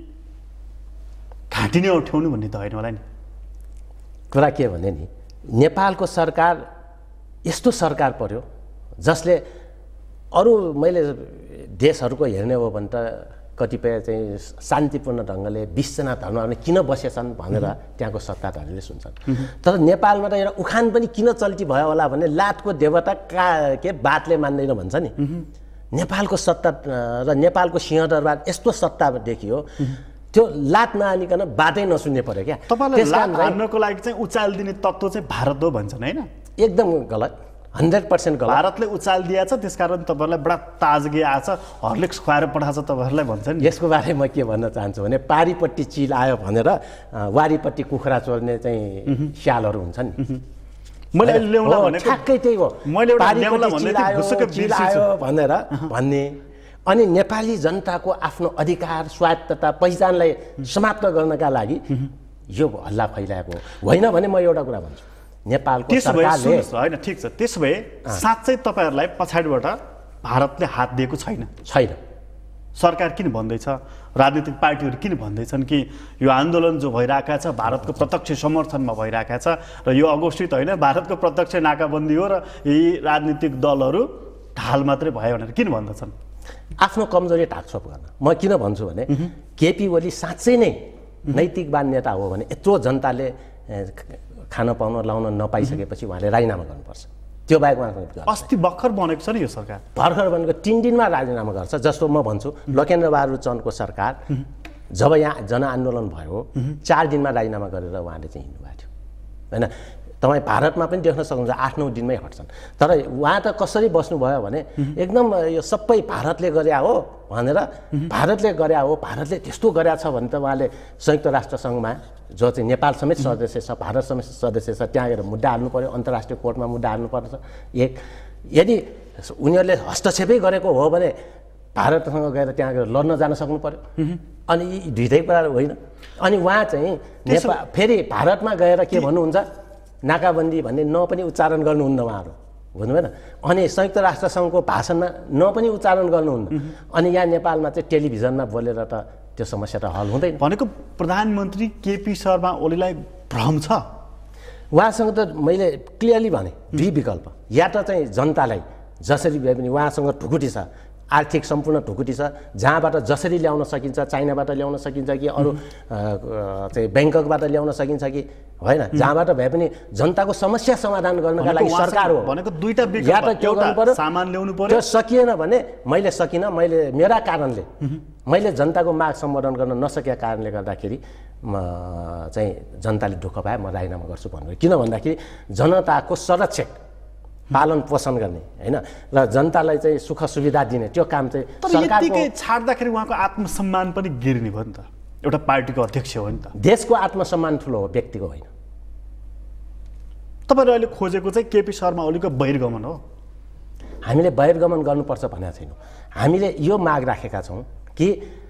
घाँटी नै उठाउनु भन्ने त होइन होला नि। कुरा के भने नि, नेपालको सरकार यस्तो सरकार पर्यो जसले अरू मैले देशहरूको हेर्ने हो भने त कतिपय चाहिँ शान्तिपूर्ण ढङ्गले 20 जना धर्महरूले किन बसेछन् भनेर त्यहाँको सत्ताधारीले सुन्छन्। तर नेपालमा त एउटा उखान पनि किन चल्ती भयो होला भने लातको देवता के बातले मान्दैन भन्छ नि। नेपालको सत्ता र नेपालको सिंहदरबार यस्तो सत्ता देखियो, त्यो लात नआनिकन बातै नसुन्ने पर्यो क्या। तपाईँलाई लात हान्नको लागि चाहिँ उचाल दिने तत्त्व चाहिँ भारत हो भन्छन् होइन? एकदम गलत, 100% गलत। भारतले उचाल दिएछ, त्यसकारण तपाईँहरूलाई बडा ताजगी आएछ, हर्लिक्स खुवाएर पठाएको तपाईँहरूलाई भन्छन्। यसको बारेमा के भन्न चाहन्छु भने पारिपट्टि चिल आयो भनेर वारिपट्टि कुखुरा चोर्ने चाहिँ स्यालहरू हुन्छन् नि। मैले ल्याउला भनेको ठ्याक्कै त्यही हो, चिल आयो भनेर भन्ने। अनि नेपाली जनताको आफ्नो अधिकार स्वायत्तता पहिचानलाई समाप्त गर्नका लागि यो हल्ला फैलाएको होइन भने म एउटा कुरा भन्छु, नेपालको सरकारले होइन ठिक छ। त्यसो भए साँच्चै तपाईँहरूलाई पछाडिबाट भारतले हात दिएको छैन? सरकार किन भन्दैछ, राजनीतिक पार्टीहरू किन भन्दैछन् कि यो आन्दोलन जो भइरहेका छ भारतको प्रत्यक्ष समर्थनमा भइरहेका छ र यो अघोषित होइन भारतको प्रत्यक्ष नाकाबन्दी हो र यी राजनीतिक दलहरू ढाल मात्रै भयो भनेर किन भन्दछन्? आफ्नो कमजोरी ढाकछोप गर्न। म किन भन्छु भने केपी ओली साँच्चै नै नैतिकवान नेता हो भने यत्रो जनताले खान पाउन लाउन नपाइसकेपछि उहाँले राजीनामा गर्नुपर्छ। त्यो बाहेक उहाँको अस्ति भर्खर बनेको छ नि यो सरकार, भर्खर बनेको 3 दिनमा राजीनामा गर्छ। जस्तो म भन्छु लोकेन्द्र बहादुर चन्दको सरकार जब यहाँ जनआन्दोलन भयो 4 दिनमा राजीनामा गरेर उहाँले चाहिँ हिँड्नुभएको थियो होइन। तपाईँ भारतमा पनि देख्न सक्नुहुन्छ 8-9 दिनमै हट्छन्। तर उहाँ त कसरी बस्नुभयो भने एकदम यो सबै भारतले गर्या हो भनेर, भारतले गर्या हो, भारतले त्यस्तो गर्या छ भने त उहाँले संयुक्त राष्ट्र सङ्घमा जो चाहिँ नेपाल समेत सदस्य छ, भारत समेत सदस्य छ, त्यहाँ गएर मुद्दा हाल्नु पर्यो, अन्तर्राष्ट्रिय कोर्टमा मुद्दा हाल्नुपर्छ। यदि उनीहरूले हस्तक्षेपै गरेको हो भने भारतसँग गएर त्यहाँ गएर लड्न जान सक्नु पर्यो। अनि यी दुईटै कुरा होइन। अनि उहाँ चाहिँ नेपाल फेरि भारतमा गएर के भन्नुहुन्छ, नाकाबन्दी भन्ने न पनि उच्चारण गर्नुहुन्न उहाँहरू, बुझ्नु भएन। अनि संयुक्त राष्ट्र सङ्घको भाषणमा न पनि उच्चारण गर्नुहुन्न। अनि यहाँ नेपालमा चाहिँ टेलिभिजनमा बोलेर त त्यो समस्या त हल हुँदैन। भनेको प्रधानमन्त्री केपी शर्मा ओलीलाई भ्रम छ। उहाँसँग त मैले क्लियरली भने दुई विकल्प, या त चाहिँ जनतालाई जसरी भए पनि उहाँसँग ढुकुटी छ, आर्थिक सम्पूर्ण ढुकुटी छ, जहाँबाट जसरी ल्याउन सकिन्छ, चाइनाबाट ल्याउन सकिन्छ कि अरू चाहिँ ब्याङ्ककबाट ल्याउन सकिन्छ कि होइन, जहाँबाट भए पनि जनताको समस्या समाधान गर्नका लागि सरकार हो भनेको दुईटा विकल्प, या त त्यो गर्नु पर्यो, सामान ल्याउनु पर्यो। त्यो सकिएन भने मैले सकिनँ, मैले मेरा कारणले मैले जनताको माग सम्बोधन गर्न नसकेका कारणले गर्दाखेरि म चाहिँ जनताले दुःख पाए म राजीनामा गर्छु भन्नु। किन भन्दाखेरि जनताको संरक्षक पालन पोषण गर्ने होइन र जनतालाई चाहिँ सुख सुविधा दिने त्यो काम चाहिँ सरकारको छाड्दाखेरि उहाँको आत्मसम्मान पनि गिर्ने भयो नि त। एउटा पार्टीको अध्यक्ष हो नि त। देशको आत्मसम्मान ठुलो हो, व्यक्तिको होइन। तपाईँले अहिले खोजेको चाहिँ केपी शर्मा ओलीको बहिर्गमन हो। हामीले बहिर्गमन गर्नुपर्छ भनेको छैनौँ। हामीले यो माग राखेका छौँ कि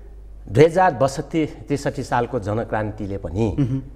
2062-63 सालको जनक्रान्तिले पनि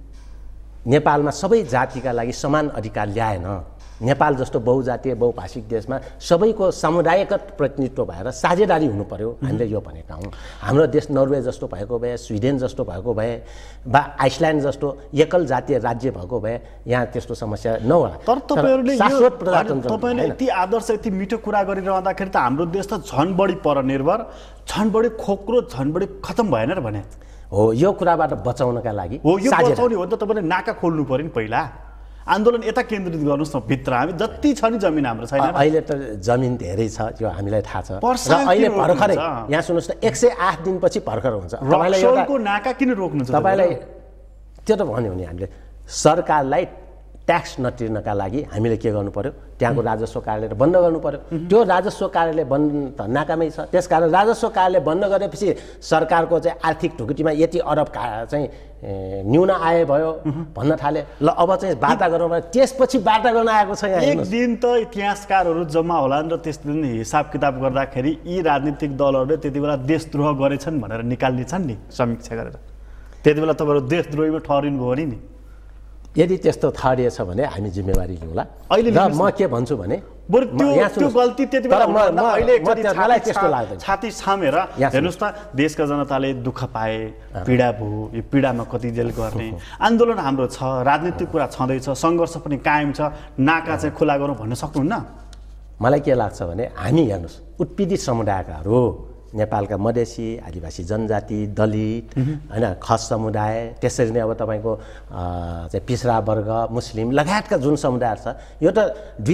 नेपालमा सबै जातिका लागि समान अधिकार ल्याएन। नेपाल जस्तो बहुजातीय बहुभाषिक देशमा सबैको सामुदायिक प्रतिनिधित्व भएर साझेदारी हुनु पर्यो, हामीले यो भनेका हौँ। हाम्रो देश नर्वे जस्तो भएको भए, स्विडेन जस्तो भएको भए, वा आइसल्यान्ड जस्तो एकल जातीय राज्य भएको भए यहाँ त्यस्तो समस्या नहोला। तर तपाईँहरूले शाश्वत प्रजातन्त्र तपाईँले यति आदर्श यति मिठो कुरा गरिरहँदाखेरि त हाम्रो देश त झन् बढी परनिर्भर, झन् बढी खोक्रो, झन् बढी खतम भएन र भने हो। यो कुराबाट बचाउनका लागि हो, यो बचाउने हो नि त तपाईँले नाका खोल्नु पर्यो नि पहिला। आन्दोलन यता केन्द्रित गर्नुहोस् न, भित्र हामी जति छ नि जमिन हाम्रो छैन। अहिले त जमिन धेरै छ, त्यो हामीलाई थाहा छ। र अहिले भर्खरै यहाँ सुन्नुहोस् न 108 दिनपछि भर्खर हुन्छ। तपाईँलाई एउटा नाका किन रोक्नु छ? तपाईँलाई त्यो त भन्यो नि हामीले सरकारलाई ट्याक्स नतिर्नका लागि हामीले के गर्नु पर्यो, त्यहाँको राजस्व कार्यालय बन्द गर्नु पर्यो। त्यो राजस्व कार्यालय बन्द त नाकामै छ। त्यसकारण राजस्व कार्यालय बन्द गरेपछि सरकारको चाहिँ आर्थिक ढुकुटीमा यति अरब चाहिँ न्यून आय भयो भन्न थाले। ल अब चाहिँ वार्ता गरौँ, त्यसपछि वार्ता गर्न आएको छ यहाँ। एक दिन त इतिहासकारहरू जम्मा होलान् र त्यस दिन हिसाब किताब गर्दाखेरि यी राजनीतिक दलहरूले त्यति बेला देशद्रोह गरेछन् भनेर निकाल्नेछन् नि समीक्षा गरेर। त्यति बेला तपाईँहरू देशद्रोहीमा ठहरिनुभयो नि। यदि त्यस्तो ठहरिएछ भने हामी जिम्मेवारी लिउँला। अहिले म के भन्छु भने त्यो गल्ती त्यति बेला अहिले त्यस्तो लाग्दैन। छाती छामेर हेर्नुहोस् त, देशका जनताले दुःख पाए, पीडा भयो, यो पीडामा कति जेल गर्ने आन्दोलन हाम्रो छ, राजनीतिक कुरा छँदैछ, सङ्घर्ष पनि कायम छ, नाका चाहिँ खुला गरौँ भन्न सक्नुहुन्न? मलाई के लाग्छ भने हामी हेर्नुहोस् उत्पीडित समुदायकाहरू, नेपालका मधेसी, आदिवासी जनजाति, दलित होइन, खस समुदाय, त्यसरी नै अब तपाईँको चाहिँ पिछडा वर्ग, मुस्लिम लगायतका जुन समुदायहरू छ, यो त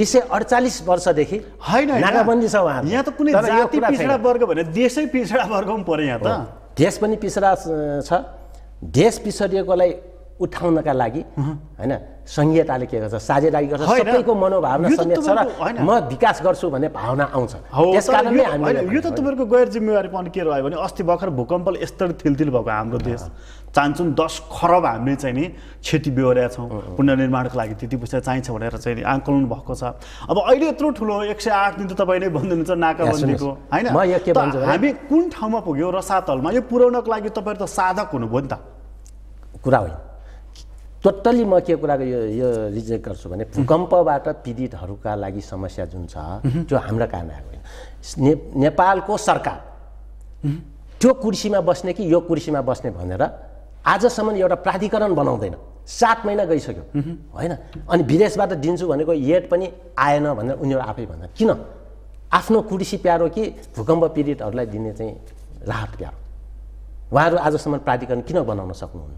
248 वर्षदेखि नाकाबन्दी छ उहाँहरू। यहाँ त कुनै जाति पिछडा वर्ग भने देशै पिछडा वर्गमा पर्यो। यहाँ त देश पनि पिछडा छ। देश पिछडिएकोलाई उठाउनका लागि होइन सङ्घीयताले के गर्छ, साझेदारी गर्छ, सबैको मनोभावना समेत छ र म विकास गर्छु भन्ने भावना आउँछ। त्यसकारणले हामीले यो त तपाईँहरूको गैर जिम्मेवारी पनि के रह्यो भने अस्ति भर्खर भूकम्पले यस्तरी थिलथिल भएको हाम्रो देश चाहन्छौँ 10 खरब हामीले चाहिँ नि क्षति बेहोरेका छौँ, पुनर्निर्माणको लागि त्यति पैसा चाहिन्छ भनेर चाहिँ आकलन भएको छ। अब अहिले यत्रो ठुलो 108 दिन त तपाईँ नै भनिदिनुहुन्छ नाकाबन्दीको होइन। हामी कुन ठाउँमा पुग्यो रसातलमा? यो पुर्याउनको लागि तपाईँहरू त साधक हुनुभयो नि त। कुरा होइन टोटल्ली म के कुराको यो रिजेक्ट गर्छु भने भूकम्पबाट पीडितहरूका लागि समस्या जुन छ त्यो हाम्रो कारण आएको होइन। नेपालको सरकार त्यो कुर्सीमा बस्ने कि यो कुर्सीमा बस्ने भनेर आजसम्म एउटा प्राधिकरण बनाउँदैन। 7 महिना गइसक्यो होइन। अनि विदेशबाट दिन्छु भनेको एड पनि आएन भनेर उनीहरू आफै भन्छ। किन आफ्नो कुर्सी प्यारो कि भूकम्प पीडितहरूलाई दिने चाहिँ राहत प्यारो? उहाँहरू आजसम्म प्राधिकरण किन बनाउन सक्नुहुन्न?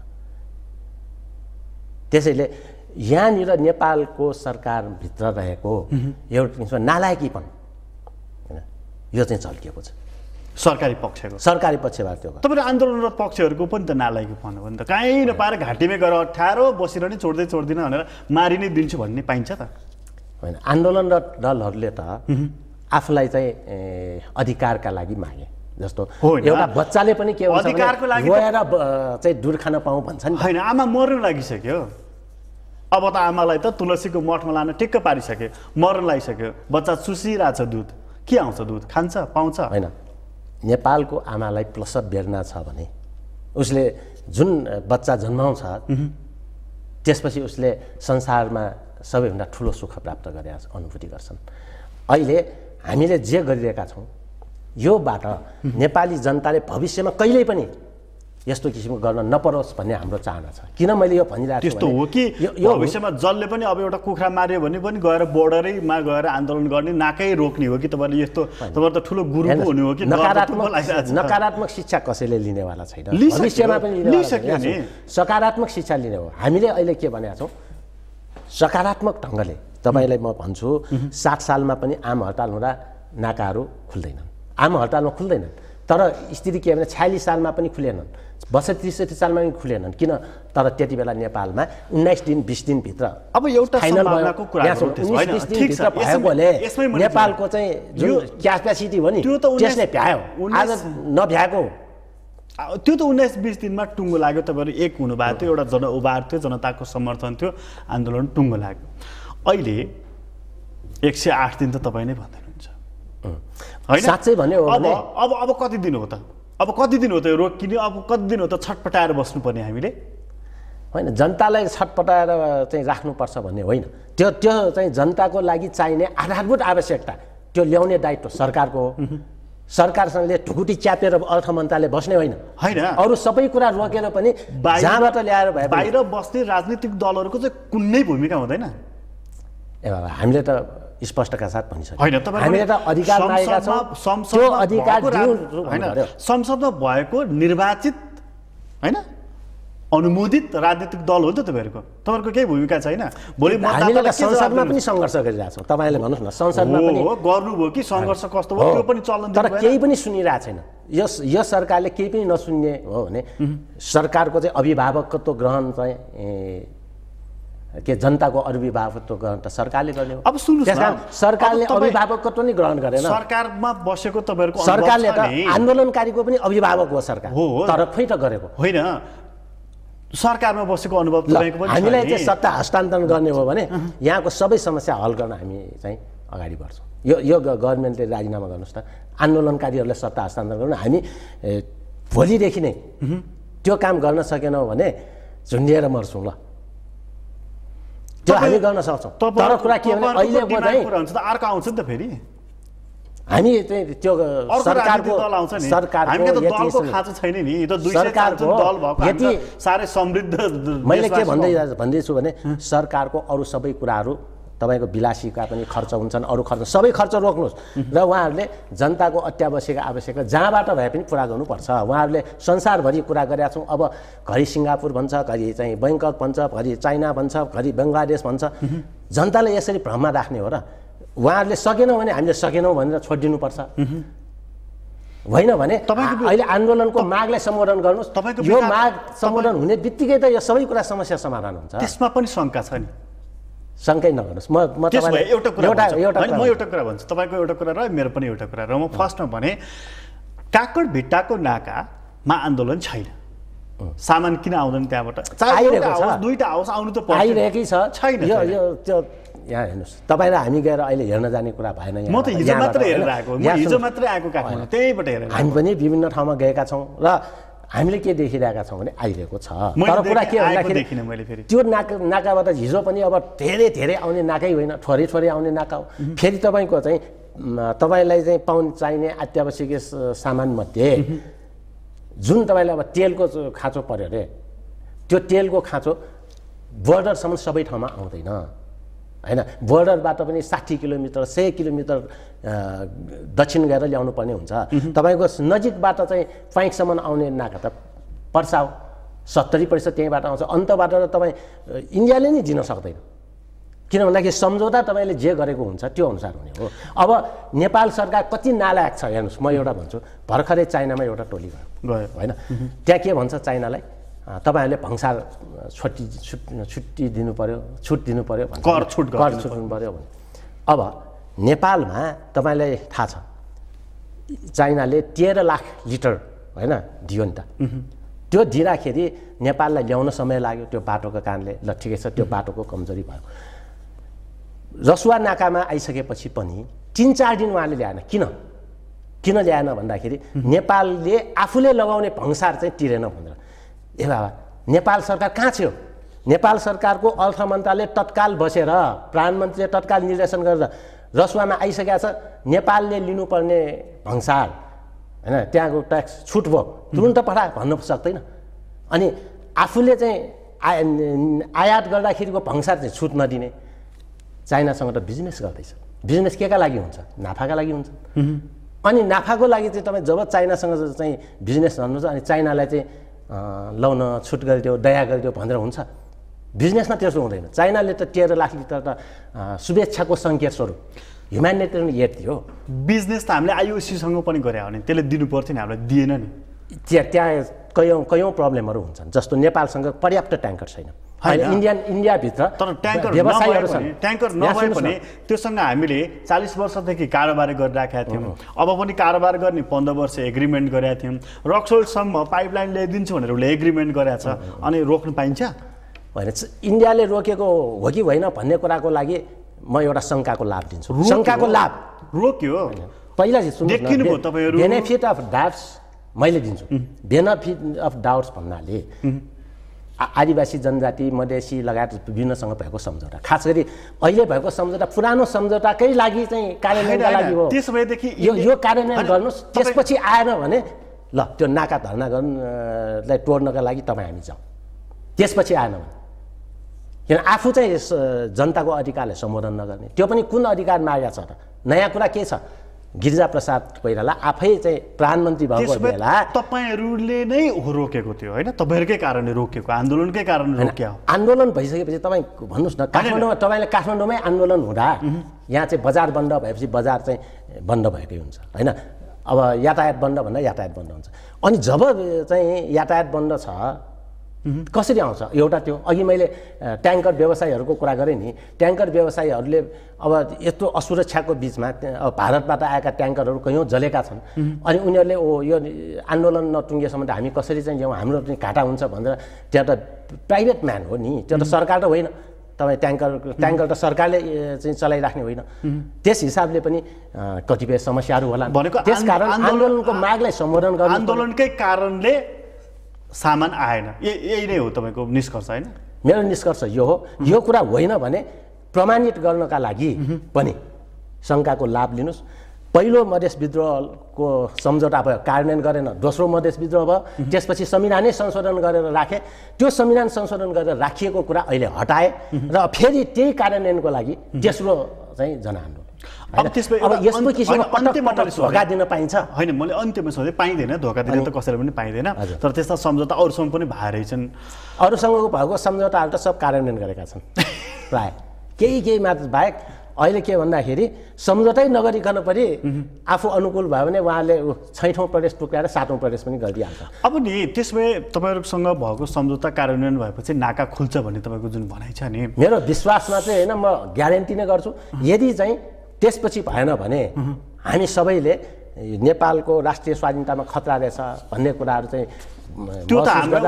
त्यसैले यहाँनिर नेपालको सरकारभित्र रहेको एउटा किसिमको नालायकीपन होइन, यो चाहिँ झल्किएको छ सरकारी पक्षबाट। त्यो तपाईँ आन्दोलनरत पक्षहरूको पनि त नालायकीपन हो नि त। कहीँ नपाएर घाँटीमै गएर अठारो बसेर नि छोड्दिनँ भनेर मारि नै दिन्छु भन्ने पाइन्छ त होइन। आन्दोलनरत दलहरूले त आफूलाई चाहिँ अधिकारका लागि मागे। जस्तो एउटा बच्चाले पनि के भन्छ अधिकारको लागि गएर चाहिँ दुध खान पाऊँ भन्छ नि होइन। आमा मर्नु लागिसक्यो, अब त आमालाई त तुलसीको मठमा लान ठिक्क पारिसक्यो, मर्न लागिसक्यो, बच्चा चुसिरहेछ दुध, के आउँछ दुध खान्छ पाउँछ होइन। नेपालको आमालाई प्रसव बेर्ना छ भने उसले जुन बच्चा जन्माउँछ त्यसपछि उसले संसारमा सबैभन्दा ठुलो सुख प्राप्त गरे अनुभूति गर्छन्। अहिले हामीले जे गरिरहेका छौँ योबाट नेपाली जनताले भविष्यमा कहिल्यै पनि यस्तो किसिमको गर्न नपरोस् भन्ने हाम्रो चाहना छ। किन मैले यो भनिरहेको छु त्यस्तो हो कि यो भविष्यमा जसले पनि अब एउटा कुखुरा मार्यो भने पनि गएर बोर्डरैमा गएर आन्दोलन गर्ने, नाकै रोक्ने हो कि तपाईँले यस्तो तपाईँ त ठुलो गुरु हुने हो कि नकारात्मक शिक्षा कसैले लिनेवाला छैन, भविष्यमा पनि लिइसक्यो नि। सकारात्मक शिक्षा लिने हो। हामीले अहिले के भनेका छौँ सकारात्मक ढङ्गले तपाईँलाई म भन्छु 60 सालमा पनि आम हडताल हुँदा नाकाहरू खुल्दैनन्, आम हडतालमा खुल्दैनन्। तर स्थिति के भने 46 सालमा पनि खुलेनन्, 62-63 सालमा पनि खुलेनन्। किन? तर त्यति बेला नेपालमा 19 दिन 20 दिनभित्र अब एउटा सम्भावनाको कुरा भएकोले नेपालको चाहिँ जुन क्यापेसिटी हो नि त्यसले भ्यायो, आज नभ्याएको। त्यो त 19-20 दिनमा टुङ्गो लाग्यो। तपाईँहरू एक हुनुभएको थियो, एउटा जनउभार थियो, जनताको समर्थन थियो, आन्दोलन टुङ्गो लाग्यो। अहिले 108 दिन त तपाईँ नै भन्नुहुन्छ होइन? साँच्चै भन्यो भने अब कति दिन हो त? अब कति दिन हो त यो रोकिने? अब कति दिन हो त छटपटाएर बस्नुपर्ने हामीले? होइन, जनतालाई छटपटाएर चाहिँ राख्नुपर्छ भन्ने होइन। त्यो चाहिँ जनताको लागि चाहिने आधारभूत आवश्यकता त्यो ल्याउने दायित्व सरकारको हो। सरकारसँगले ढुकुटी च्यापेर अर्थ मन्त्रालय बस्ने होइन। अरू सबै कुरा रोकेर पनि जहाँबाट ल्याएर भए बाहिर बस्ने राजनीतिक दलहरूको चाहिँ कुनै भूमिका हुँदैन। हामीले त स्पष्टका साथ भनिसक्यो हामीले त अधिकार मागेका छौँ। त्यो अधिकार होइन, संसदमा भएको निर्वाचित होइन अनुमोदित राजनीतिक दल हो नि त तपाईँहरूको केही भूमिका छैन। भोलि हामीले त संसदमा पनि सङ्घर्ष गरिरहेका छौँ। तपाईँले भन्नुहोस् न संसदमा पनि गर्नुभयो कि सङ्घर्ष कस्तो भयो त्यो पनि चल्न तर केही पनि सुनिरहेको छैन। यो सरकारले केही पनि नसुन्ने हो भने सरकारको चाहिँ अभिभावकत्व ग्रहण चाहिँ के जनताको अभिभावकत्व ग्रहण त सरकारले गर्ने हो। अब सुन्नुहोस् न, सरकारले अभिभावकत्व नै ग्रहण गरेन। सरकारमा बसेको तपाईँहरूको सरकारले त आन्दोलनकारीको पनि अभिभावक हो सरकार, तर खोइ त गरेको होइन। सरकारमा बसेको अनुभव तपाईँको पनि हामीलाई चाहिँ सत्ता हस्तान्तरण गर्ने हो भने यहाँको सबै समस्या हल गर्न हामी चाहिँ अगाडि बढ्छौँ। यो गभर्मेन्टले राजीनामा गर्नुहोस् त, आन्दोलनकारीहरूलाई सत्ता हस्तान्तरण गर्नु। हामी भोलिदेखि नै त्यो काम गर्न सकेनौँ भने झुन्डिएर मर्छौँ ल। त्यो हामी गर्न सक्छौँ। तर कुरा के भने अहिलेको चाहिँ अर्को आउँछ नि त फेरि हामी चाहिँ त्यो सरकारको दलको खाँचो छैन नि। यो त 200 दल भएको यति साह्रै समृद्ध मैले के भन्दैछु भने सरकारको अरू सबै कुराहरू तपाईँको विलासीका पनि खर्च हुन्छन्, अरू खर्च सबै खर्च रोक्नुहोस् र उहाँहरूले जनताको आवश्यकता जहाँबाट भए पनि पुरा गर्नुपर्छ। उहाँहरूले संसारभरि कुरा गरेका छौँ। अब घरि सिङ्गापुर भन्छ, घरि चाहिँ बैङ्कक भन्छ, घरि चाइना भन्छ, घरि बङ्गलादेश भन्छ। जनताले यसरी भ्रममा राख्ने हो र? उहाँहरूले सकेनौँ भने हामीले सकेनौँ भनेर छोडिदिनुपर्छ। होइन भने अहिले आन्दोलनको मागलाई सम्बोधन गर्नुहोस्। यो माग सम्बोधन हुने बित्तिकै त यो सबै कुरा समस्या समाधान हुन्छ। त्यसमा पनि शङ्का छ नि? शङ्कै नगर्नुहोस्। म एउटा कुरा भन्छु, तपाईँको एउटा कुरा र मेरो पनि एउटा कुरा र म फर्स्टमा भने काकड भिट्टाको नाकामा आन्दोलन छैन। सामान किन आउँदैन त्यहाँबाट? दुईटा आओस्, आउनु त आइरहेकै छ। छैन त्यो यहाँ हेर्नुहोस्, तपाईँ र हामी गएर अहिले हेर्न जाने कुरा भएन। म त हिजो मात्रै हेरेर आएको, हिजो मात्रै आएको काठमाडौँ, त्यहीबाट हेरेर। हामी पनि विभिन्न ठाउँमा गएका छौँ र हामीले के देखिरहेका छौँ भने आइरहेको छ। तर कुरा के भन्दाखेरि त्यो नाकाबाट हिजो पनि अब धेरै आउने नाकै होइन, थोरै आउने नाका हो। फेरि तपाईँको चाहिँ तपाईँलाई चाहिँ चाहिने अत्यावश्यकीय सामान मध्ये जुन तपाईँले अब तेलको खाँचो पर्यो अरे त्यो तेलको खाँचो बोर्डरसम्म सबै ठाउँमा आउँदैन हैन बोर्डरबाट पनि 60 किलोमिटर 100 किलोमिटर दक्षिण गएर ल्याउनु पर्ने हुन्छ तपाईको नजिकबाट चाहिँ पाइकसम्म आउने नाका त पर्सा हो 70% त्यहीबाट आउँछ अन्तबाट त तपाईँ इन्डियाले नै दिन सक्दैन किन भन्दाखेरि सम्झौता तपाईँले जे गरेको हुन्छ त्यो अनुसार हुने हो अब नेपाल सरकार कति नालायक छ हेर्नुहोस् म एउटा भन्छु भर्खरै चाइनामा एउटा टोली गयो हैन त्यहाँ के भन्छ चाइनालाई तपाईहरुले भंसार छुट्टी दिनु पर्यो छुट दिनु पर्यो कर छुट दिनु पर्यो भने अब नेपालमा तपाईलाई थाहा छ चाइनाले 13 लाख लिटर हैन दियो नि त त्यो दिँदाखेरि नेपाललाई ल्याउन समय लाग्यो त्यो बाटोको कारणले ल ठिकै छ त्यो बाटोको कमजोरी भयो रसुवा नाकामा आइसकेपछि पनि 3-4 दिन उहाँले ल्याएन किन ल्याएन भन्दाखेरि नेपालले आफूले लगाउने भंसार चाहिँ तिरेन भनेर ए बाबा नेपाल सरकार कहाँ थियो नेपाल सरकारको अर्थ मन्त्रालय तत्काल बसेर प्रधानमन्त्रीले तत्काल निर्देशन गरेर रसुवामा आइसकेको छ नेपालले लिनुपर्ने भंसार हैन त्यहाँको ट्याक्स छुट भयो तुरुन्त पठा भन्न सक्दैन अनि आफूले चाहिँ आयात गर्दाखेरिको भंसार चाहिँ छुट नदिने चाइनासँग त बिजनेस गर्दैछ बिजनेस केका लागि हुन्छ नाफाका लागि हुन्छ अनि नाफाको लागि चाहिँ तपाईँ जब चाइनासँग चाहिँ बिजनेस गर्नुहुन्छ अनि चाइनालाई चाहिँ लाउन छुट गरिदियो दया गरिदियो भनेर हुन्छ बिजनेसमा त्यस्तो हुँदैन चाइनाले त 13 लाख लिटर त शुभेच्छाको सङ्केत स्वरूप ह्युम्यानिटेरियन एड थियो बिजनेस त हामीले आइओसीसँग पनि गरे हो नि त्यसले दिनु पर्थ्यो नि हामीलाई दिएन नि त्यहाँ कयौं प्रब्लमहरू हुन्छन् जस्तो नेपालसँग पर्याप्त ट्याङ्कर छैन इन्डिया भित्र तर ट्याङ्कर नभए पनि त्योसँग हामीले 40 वर्षदेखि कारोबार गरिराखेका थियौँ अब पनि कारोबार गर्ने 15 वर्ष एग्रिमेन्ट गरेका थियौँ रक्सोलसम्म पाइपलाइन ल्याइदिन्छु भनेर उसले एग्रिमेन्ट गरेको छ अनि रोक्न पाइन्छ होइन इन्डियाले रोकेको हो कि होइन भन्ने कुराको लागि म एउटा शङ्काको लाभ दिन्छु शङ्काको लाभ रोक्यो पहिला सुन्नुहोस् बेनिफिट अफ डाउट्स मैले दिन्छु बेनिफिट अफ डाउट्स भन्नाले आदिवासी जनजाति मधेसी लगायत विभिन्नसँग भएको सम्झौता खास गरी अहिले भएको सम्झौता पुरानो सम्झौताकै लागि चाहिँ कार्यान्वयनका लागि हो त्यसैदेखि यो कार्यान्वयन गर्नुस् त्यसपछि आएन भने ल त्यो नाका धर्ना गर्नलाई तोड्नका लागि तपाईँ हामी जाउँ त्यसपछि आएन भने किन आफू चाहिँ जनताको अधिकारलाई सम्बोधन नगर्ने त्यो पनि कुन अधिकार मागेको छ त नयाँ कुरा के छ गिरिजा प्रसाद कोइराला आफै चाहिँ प्रधानमन्त्री भएको बेला तपाईहरुले नै रोकेको थियो हैन तपाईहरुकै कारणले रोकेको आन्दोलनकै कारणले रोक्यो आन्दोलन भइसकेपछि तपाई भन्नुस् न काठमाडौँमा तपाईले काठमाडौँमै आन्दोलन हुँदा यहाँ चाहिँ बजार बन्द भएपछि बजार चाहिँ बन्द भएकै हुन्छ हैन अब यातायात बन्द भन्दा यातायात बन्द हुन्छ अनि जब चाहिँ यातायात बन्द छ कसरी आउँछ एउटा त्यो अघि मैले ट्याङ्कर व्यवसायीहरूको कुरा गरेँ नि ट्याङ्कर व्यवसायीहरूले अब यस्तो असुरक्षाको बिचमा अब भारतबाट आएका ट्याङ्करहरू कयौँ जलेका छन् अनि उनीहरूले यो आन्दोलन नटुङ्गेसम्म त हामी कसरी चाहिँ ल्याउँ हाम्रो चाहिँ घाटा हुन्छ भनेर त्यहाँ त प्राइभेट म्यान हो नि त्यो त सरकार त होइन तपाईँ ट्याङ्कर त सरकारले चाहिँ चलाइराख्ने होइन त्यस हिसाबले पनि कतिपय समस्याहरू होला त्यसकारण आन्दोलनको मागलाई सम्बोधन गर्नु आन्दोलनकै कारणले सामान आएन यही नै हो तपाईको निष्कर्ष हैन मेरो निष्कर्ष यो हो यो कुरा होइन भने प्रमाणित गर्नका लागि पनि शङ्काको लाभ लिनुस् पहिलो मधेस विद्रोहको सम्झौता भयो कार्यान्वयन गरेन दोस्रो मधेस विद्रोह भयो त्यसपछि संविधानै संशोधन गरेर राखे त्यो संविधान संशोधन गरेर राखिएको कुरा अहिले हटाए र फेरि त्यही कार्यान्वयनको लागि तेस्रो चाहिँ जनआन्दोलन अब यस्तो किसिमको धोका दिन पाइन्छ होइन मैले अन्त्यमा सोधेँ पाइँदैन धोका दिन त कसैले पनि पाइँदैन तर त्यस्ता सम्झौता अरूसँग पनि भए रहेछन् अरूसँगको भएको सम्झौताहरू त सब कार्यान्वयन गरेका छन् प्राय केही मात्र बाहेक अहिले के भन्दाखेरि सम्झौतै नगरिकन पनि आफू अनुकूल भयो भने उहाँले 6औं प्रदेश टुक्राएर 7औं प्रदेश पनि गरिदिइहाल्छ अब नि त्यसमै तपाईहरुसँग भएको सम्झौता कार्यान्वयन भएपछि नाका खुल्छ भन्ने तपाईको जुन भनाइ छ नि मेरो विश्वासमा चाहिँ हैन म ग्यारेन्टी नै गर्छु यदि चाहिँ त्यसपछि भएन भने हामी सबैले नेपालको राष्ट्रिय स्वाधीनतामा खतरा रहेछ भन्ने कुराहरू चाहिँ त्यो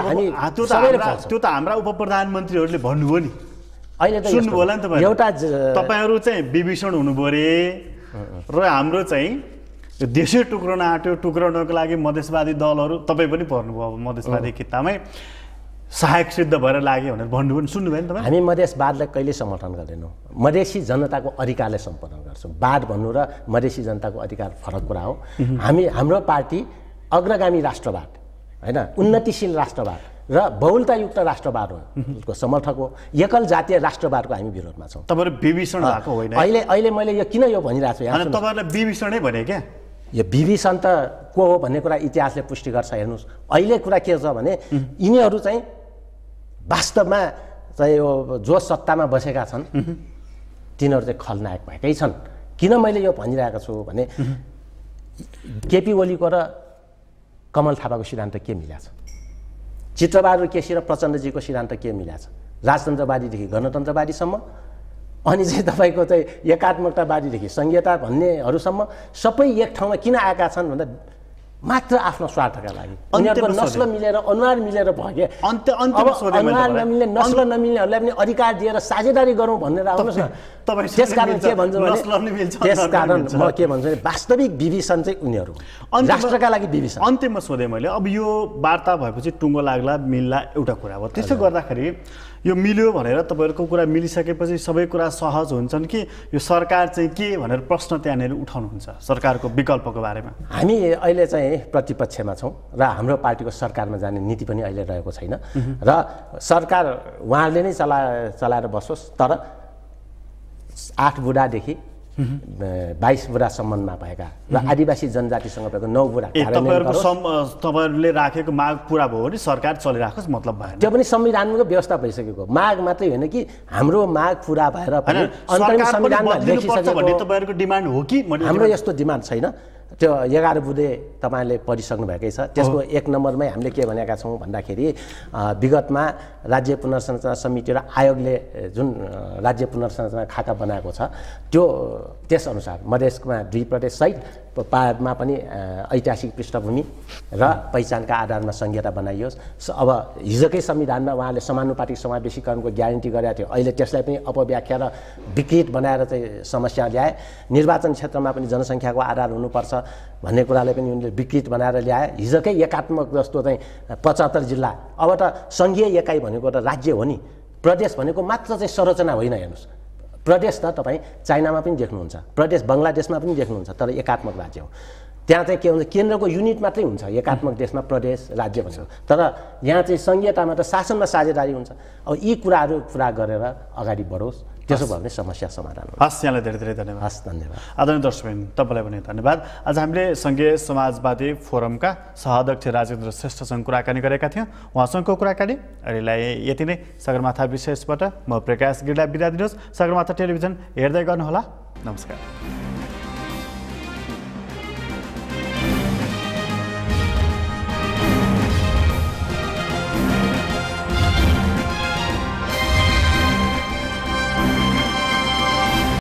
त हाम्रा उपप्रधानमन्त्रीहरूले भन्नुभयो नि अहिले त सुन्नु होला नि एउटा तपाईहरु चाहिँ विभीषण हुनुभयो रे र हाम्रो चाहिँ देशै टुक्राउन आट्यो टुक्राउनको लागि मधेसवादी दलहरू तपाई पनि पर्नुभयो अब मधेसवादी कितामै सहायक सिद्ध भएर लाग्यो भनेर भन्नुभयो सुन्नुभयो नि तपाईँ हामी मधेसवादलाई कहिले समर्थन गर्दैनौँ मधेसी जनताको अधिकारलाई सम्पादन गर्छौँ वाद भन्नु र मधेसी जनताको अधिकार फरक कुरा हो हाम्रो पार्टी अग्रगामी राष्ट्रवाद होइन उन्नतिशील राष्ट्रवाद र बहुलतायुक्त राष्ट्रवादको समर्थक हो एकल जातीय राष्ट्रवादको हामी विरोधमा छौँ तपाईहरु विभीषण भएको होइन अहिले मैले यो किन यो भनिरहेको छु हैन तपाईहरुले विभीषणै भने क्या यो विभीषण त को हो भन्ने कुरा इतिहासले पुष्टि गर्छ हेर्नुस् अहिले कुरा के छ भने यिनीहरू चाहिँ वास्तवमा चाहिँ यो जो सत्तामा बसेका छन् तिनीहरू चाहिँ खलनायक भएकै छन् किन मैले यो भनिरहेको छु भने केपी ओलीको र कमल थापाको सिद्धान्त के मिलाछ चित्रबहादुर केसी र प्रचण्डजीको सिद्धान्त के मिलाछ राजतन्त्रवादीदेखि गणतन्त्रवादीसम्म अनि चाहिँ तपाईको चाहिँ एकात्मकतावादीदेखि संघीयता भन्नेहरूसम्म सबै एक ठाउँमा किन आएका छन् भन्दा मात्र आफ्नो स्वार्थका लागि उनीहरूको नस्ल मिलेर अनुहार मिलेर भयो अनुहार नमिल्ने नस्ल नमिल्नेहरूलाई पनि अधिकार दिएर साझेदारी गरौँ भनेर आउनुहोस् न त्यसकारण के भन्छु भने त्यसकारण म के भन्छु भने वास्तविक विभीषण चाहिँ उनीहरू राष्ट्रका लागि विभीषण अन्त्यमा सोधेँ मैले अब यो वार्ता भएपछि टुङ्गो लाग्ला मिल्ला एउटा कुरा हो त्यसो गर्दाखेरि यो मिल्यो भनेर तपाईहरुको कुरा मिलिसकेपछि सबै कुरा सहज हुन्छन् कि यो सरकार चाहिँ के भनेर प्रश्न त्यहाँनेर उठाउनुहुन्छ सरकारको विकल्पको बारेमा हामी अहिले चाहिँ प्रतिपक्षमा छौं र हाम्रो पार्टीको सरकारमा जाने नीति पनि अहिले रहेको छैन र सरकार उहाँले नै चलाएर बसोस् तर 8 बुढादेखि 22 बुढासम्ममा भएका र आदिवासी जनजातिसँग भएको 9 बुढा तपाईहरुले राखेको माग पूरा भयो भने सरकार चलिराखोस् मतलब भएन त्यो पनि संविधानको व्यवस्था भइसकेको माग मात्रै होइन कि हाम्रो माग पूरा भएर पनि अन्तरिम संविधानमा लेखिसकेको भन्ने तपाईहरुको डिमान्ड हो कि हाम्रो यस्तो डिमान्ड छैन त्यो 11 बुँदे तपाईले पढिसक्नु भएकै छ त्यसको 1 नम्बरमै हामीले के भनेका छौं भन्दाखेरि विगतमा राज्य पुनर्संरचना समिति र आयोगले जुन राज्य पुनर्संरचना खाका बनाएको छ त्यो त्यस अनुसार मधेसमा 2 प्रदेश सहित पहाडमा पनि ऐतिहासिक पृष्ठभूमि र पहिचानका आधारमा संघीयता बनाइयोस् अब हिजोकै संविधानमा उहाँले समानुपातिक समावेशीकरणको ग्यारेन्टी गरेका थियो अहिले त्यसलाई पनि अपव्याख्या र विकृत बनाएर चाहिँ समस्या ल्याए निर्वाचन क्षेत्रमा पनि जनसंख्याको आधार हुनुपर्छ भन्ने कुराले पनि उनले विकृत बनाएर ल्याए हिजोकै एकात्मक जस्तो चाहिँ 75 जिल्ला अब त संघीय एकाइ भनेको त राज्य हो नि प्रदेश भनेको मात्र चाहिँ संरचना होइन हेर्नुस् प्रदेश त तपाई चाइनामा पनि देख्नुहुन्छ प्रदेश बंगलादेशमा पनि देख्नुहुन्छ तर एकात्मक राज्य हो त्यहाँ चाहिँ के हुन्छ केन्द्रको युनिट मात्रै हुन्छ एकात्मक देशमा प्रदेश राज्य भन्छ तर यहाँ चाहिँ संघीयतामा त शासनमा साझेदारी हुन्छ अब यी कुराहरू पुरा गरेर अगाडि बढोस् त्यसो भयो भने समस्या समाधान हुन्छ हस् यहाँलाई धेरै धेरै धन्यवाद हस् धन्यवाद आदरणीय दर्शकबिन तपाईलाई पनि धन्यवाद आज हामीले संघीय समाजवादी फोरमका सहाध्यक्ष राजेन्द्र श्रेष्ठसँग कुराकानी गरेका थियौं उहाँसँगको कुराकानी अहिलेलाई यति नै सगरमाथा विशेषबाट म प्रकाश गिरीलाई बिदा दिनुहोस् सगरमाथा टेलिभिजन हेर्दै गर्नुहोला नमस्कार